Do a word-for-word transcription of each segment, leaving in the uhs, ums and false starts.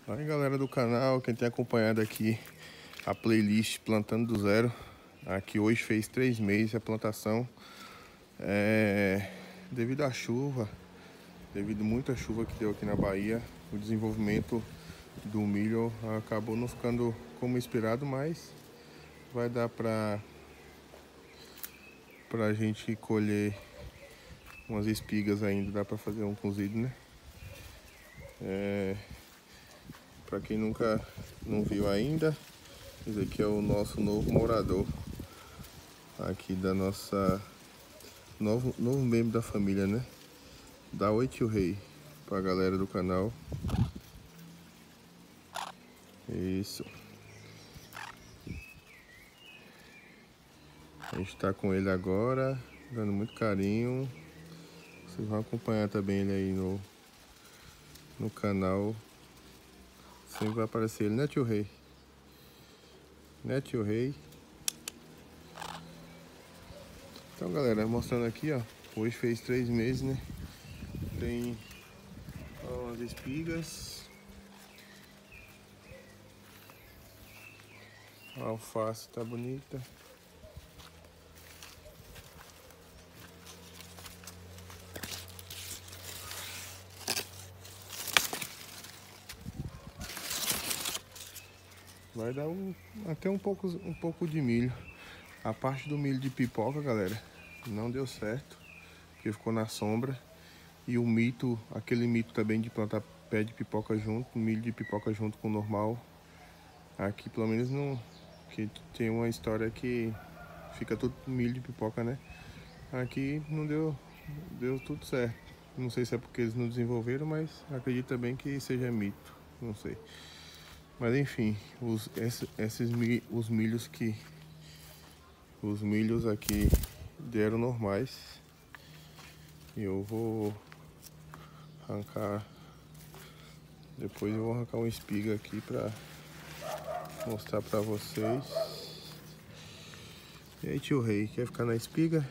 Aí galera do canal, quem tem acompanhado aqui a playlist Plantando do Zero, aqui hoje fez três meses a plantação. É, devido à chuva, devido a muita chuva que deu aqui na Bahia, o desenvolvimento do milho acabou não ficando como esperado, mas vai dar pra, pra gente colher umas espigas ainda, dá pra fazer um cozido, né? É, pra quem nunca não viu ainda, esse aqui é o nosso novo morador aqui da nossa novo, novo membro da família, né? Dá oi, tio Rei, pra galera do canal. Isso. A gente tá com ele agora, dando muito carinho. Vocês vão acompanhar também ele aí no, no canal. Sempre vai aparecer ele, né, tio Rei? Né, tio Rei? Então, galera, mostrando aqui, ó. Hoje fez três meses, né? Tem ó, as espigas. A alface tá bonita. Vai dar um, até um pouco, um pouco de milho. A parte do milho de pipoca, galera, não deu certo, porque ficou na sombra. E o mito, aquele mito também de plantar pé de pipoca junto, milho de pipoca junto com o normal. Aqui pelo menos não, que tem uma história que fica tudo milho de pipoca, né? Aqui não deu, deu tudo certo. Não sei se é porque eles não desenvolveram, mas acredito também que seja mito, não sei. Mas enfim, os, esses, esses os milhos que os milhos aqui deram normais. E eu vou arrancar, depois eu vou arrancar uma espiga aqui pra mostrar pra vocês. E aí, tio Rei, quer ficar na espiga?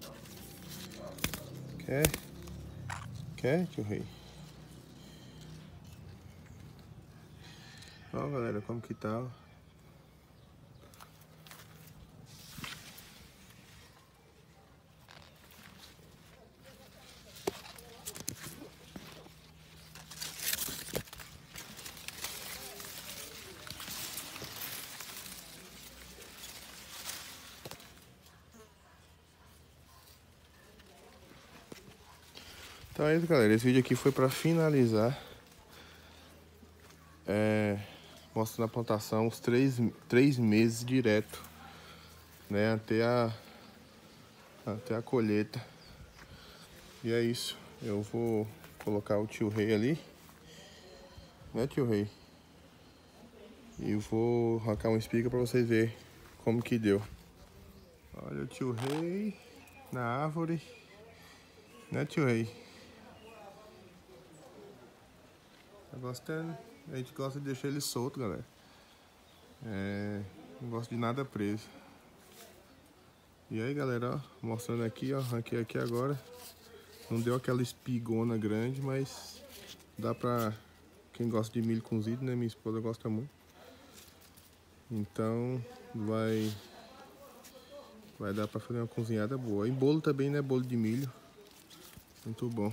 Quer? Quer, tio Rei? Ó, galera, como que tá, ó. Então é isso, galera. Esse vídeo aqui foi pra finalizar. É, mostrando a plantação, os três, três meses direto, né? Até a, até a colheita. E é isso. Eu vou colocar o tio Rei ali. Né, tio Rei? E vou arrancar uma espiga pra vocês verem como que deu. Olha o tio Rei na árvore. Né, tio Rei? Tá gostando? A gente gosta de deixar ele solto, galera. É, não gosto de nada preso. E aí, galera, ó, mostrando aqui, ó, arranquei aqui agora. Não deu aquela espigona grande, mas dá pra quem gosta de milho cozido, né? Minha esposa gosta muito. Então vai vai dar pra fazer uma cozinhada boa. E bolo também, né? Bolo de milho. Muito bom.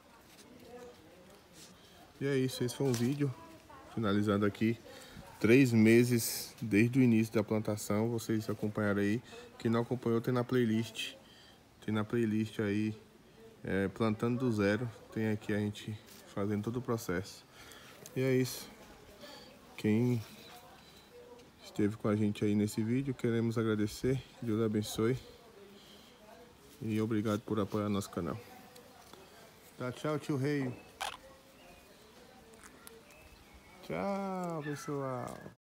E é isso, esse foi um vídeo finalizando aqui. Três meses desde o início da plantação. Vocês acompanharam aí. Quem não acompanhou tem na playlist. Tem na playlist aí, é, Plantando do Zero. Tem aqui a gente fazendo todo o processo. E é isso. Quem esteve com a gente aí nesse vídeo, queremos agradecer. Deus abençoe. E obrigado por apoiar nosso canal. Tá, tchau, tio Rei. Tchau, pessoal.